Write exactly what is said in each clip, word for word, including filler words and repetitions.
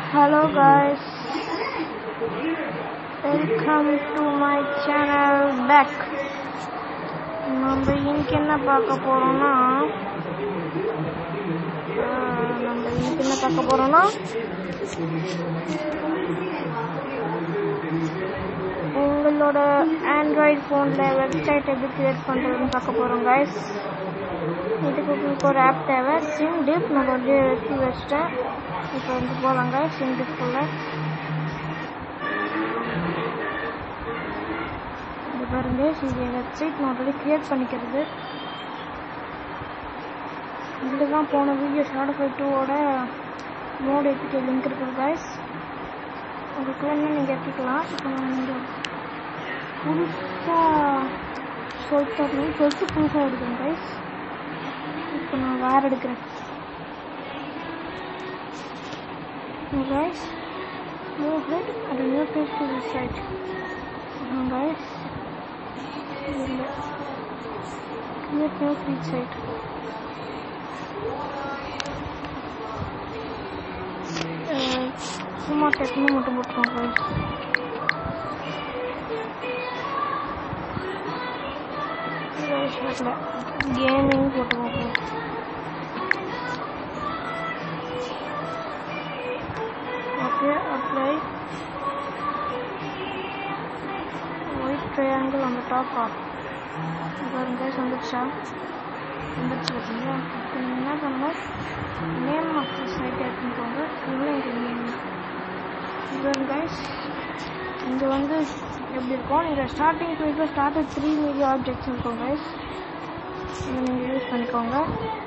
Hello guys, welcome to my channel back. நம்ம இன்னைக்கு என்ன பார்க்க போறோம்னா நம்ம இன்னைக்கு என்ன பார்க்க போறோம்னா உங்களோட ஆண்ட்ராய்டு ஃபோன்ல வெப்சைட் எப்படி கிரியேட் பண்றதுன்னு பார்க்க போறோம் guys. இதுக்கு உங்களுக்கு ஒரு ஆப் தேவை. சிம் டிப் நான் ஆல்ரெடி எடுத்து வச்சிட்டேன். இப்போ வந்து போகலாங்க சிம் டிப்குள்ள. இது பாருங்க, இது வெப்சைட் நான் ஆல்ரெடி கிரியேட் பண்ணிக்கிறது. இதில் தான் போன வீடியோ ஷார்ட்ஃபை டூவோட மோட் ஏற்றிக்க லிங்க் இருக்குது கைஸ். உங்களுக்கு வேணும்னா நீங்கள் ஏற்றிக்கலாம். இப்போ நான் நீங்கள் புதுசாக சொல்லிட்டு சொல்லிட்டு புதுசாக எடுக்கிறேன் கைஸ். இப்போ நான் வேறு எடுக்கிறேன் guys. Move it and new page to the site. Now guys, create new feed site. சும்மா டெக்னோ மட்டும் போட்டுருவோம் guys. guys அதில் கேமிங் போட்டுருவோம். Okay, apply white triangle on the top of பாருங்க வந்துச்சா வந்துச்சு பார்த்தீங்களா. இப்போ நீங்கள் என்ன பண்ணணும், நேம் ஆஃப் தி சைட் எடுத்துக்கோங்க. இல்லை இது நேம் பாருங்க கைஸ். இங்கே வந்து எப்படி இருக்கும், நீங்கள் ஸ்டார்டிங் பேஜில் start with three media objects இருக்கும் கைஸ். இதை நீங்கள் யூஸ் பண்ணிக்கோங்க.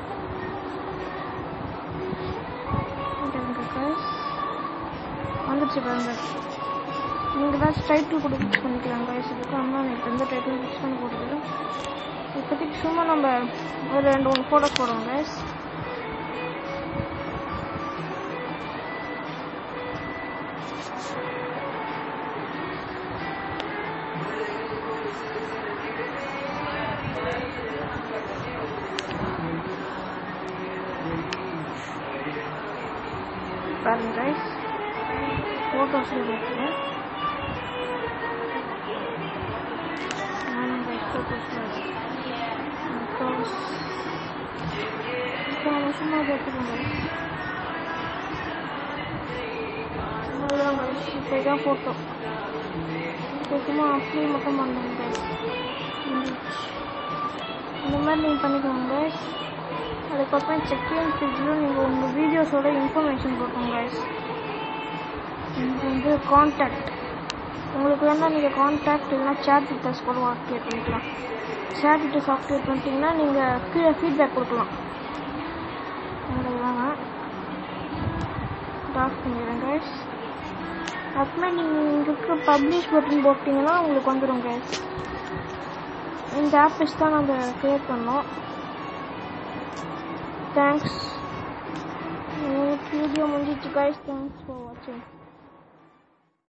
வந்துச்சு பாருங்க. நீங்கள் தான் டைட்டில் கூட ஃபிக்ஸ் பண்ணிக்கலாம் கைஸ். இதுக்கு ஆனால் எனக்கு எந்த டைட்டிலும் ஃபிக்ஸ் பண்ண போகிறது. இப்போதைக்கு சும்மா நம்ம ஒரு ரெண்டு மூணு ஃபோட்டோஸ் போடுவோம் கைஸ். பாருங்க கைஸ், ஃபோட்டோஸ் இருக்குது. நானும் கைஸ் ஃபோட்டோஸ் ஃபோட்டோஸ் இப்போ நம்ம சும்மா எடுத்துக்கோங்க. அவ்வளோதான் கைஸ். இப்போ இதான் ஃபோட்டோ. இப்போ சும்மா அப்ளை மட்டும் பண்ணுங்க கைஸ். இந்த மாதிரி நீங்கள் பண்ணிக்கோங்க கைஸ். அதுக்கப்புறம் செக்இன் பேஜில் நீங்கள் உங்கள் வீடியோஸோட இன்ஃபர்மேஷன் போட்டுங்க கைஸ். இது வந்து கான்டாக்ட். உங்களுக்கு வேணால் நீங்கள் கான்டாக்ட் இல்லைனா சேட் டீட்டெயில்ஸ் கூட ஆக்டிவேட் பண்ணிக்கலாம். சேட் டீட்டெயில்ஸ் ஆக்டிவேட் பண்ணிட்டீங்கன்னா நீங்கள் கீழே ஃபீட்பேக் கொடுக்கலாம். அவ்வளோதாங்க, டாக் பண்ணிடுறேன் கைஸ். அப்புறமே நீங்கள் இங்கே பப்ளிஷ் பட்டன் போட்டிங்கன்னா உங்களுக்கு வந்துடும் கைஸ். இந்த ஆப்பிஸ் தான் நம்ம க்ரியேட் பண்ணோம். தேங்க்ஸ். வீடியோ முடிஞ்சிச்சு கைஸ். தேங்க்ஸ் ஃபார் வாட்சிங்.